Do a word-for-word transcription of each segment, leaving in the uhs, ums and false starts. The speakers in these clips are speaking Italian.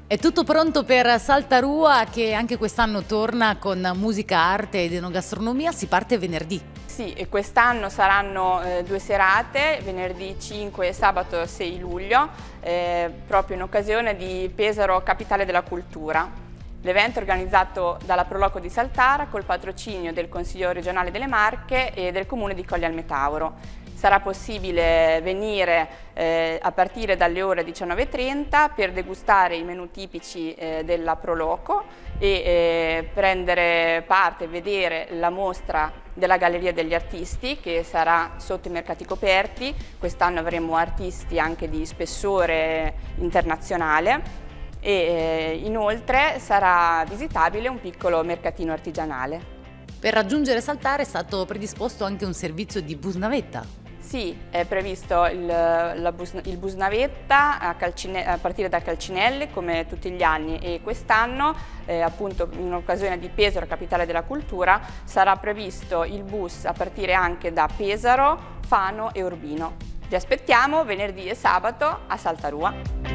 È tutto pronto per Saltarua, che anche quest'anno torna con musica, arte ed enogastronomia. Si parte venerdì. Sì, e quest'anno saranno eh, due serate, venerdì cinque e sabato sei luglio, eh, proprio in occasione di Pesaro Capitale della Cultura. L'evento è organizzato dalla Proloco di Saltara col patrocinio del Consiglio regionale delle Marche e del Comune di Colli al Metauro. Sarà possibile venire eh, a partire dalle ore diciannove e trenta per degustare i menù tipici eh, della Proloco e eh, prendere parte e vedere la mostra della Galleria degli Artisti, che sarà sotto i mercati coperti. Quest'anno avremo artisti anche di spessore internazionale e eh, inoltre sarà visitabile un piccolo mercatino artigianale. Per raggiungere Saltara è stato predisposto anche un servizio di busnavetta. Sì, è previsto il, la bus, il bus navetta a, Calcine, a partire da Calcinelle come tutti gli anni, e quest'anno eh, appunto in occasione di Pesaro Capitale della Cultura sarà previsto il bus a partire anche da Pesaro, Fano e Urbino. Vi aspettiamo venerdì e sabato a Saltarua.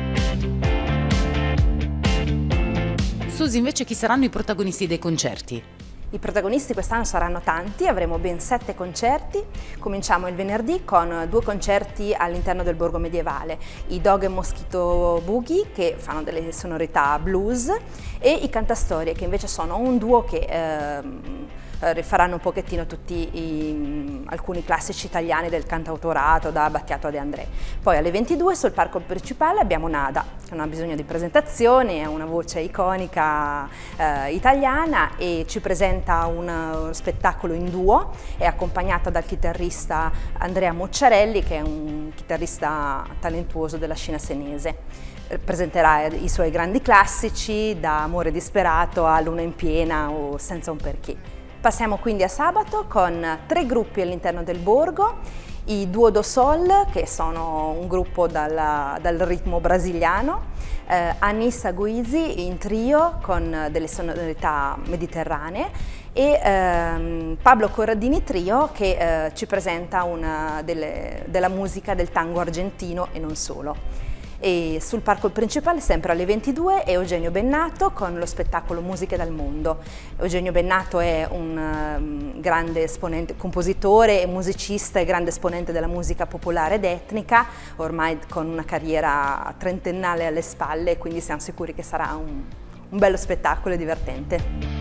Susi, invece chi saranno i protagonisti dei concerti? I protagonisti quest'anno saranno tanti, avremo ben sette concerti. Cominciamo il venerdì con due concerti all'interno del borgo medievale, i Dog e Mosquito Boogie, che fanno delle sonorità blues, e i Cantastorie, che invece sono un duo che ehm, faranno un pochettino tutti i, alcuni classici italiani del cantautorato, da Battiato a De André. Poi alle ventidue sul palco principale abbiamo Nada, che non ha bisogno di presentazioni, è una voce iconica eh, italiana, e ci presenta un, uno spettacolo in duo. È accompagnata dal chitarrista Andrea Mocciarelli, che è un chitarrista talentuoso della scena senese. Presenterà i suoi grandi classici, da Amore disperato a Luna in piena o Senza un perché. Passiamo quindi a sabato con tre gruppi all'interno del borgo: i Duo do Sol, che sono un gruppo dal, dal ritmo brasiliano, eh, Anissa Guisi in trio con delle sonorità mediterranee, e ehm, Pablo Corradini Trio, che eh, ci presenta una delle, della musica del tango argentino e non solo. E sul palco principale, sempre alle ventidue, è Eugenio Bennato con lo spettacolo Musiche dal mondo. Eugenio Bennato è un um, grande esponente, compositore e musicista e grande esponente della musica popolare ed etnica, ormai con una carriera trentennale alle spalle, quindi siamo sicuri che sarà un, un bello spettacolo e divertente.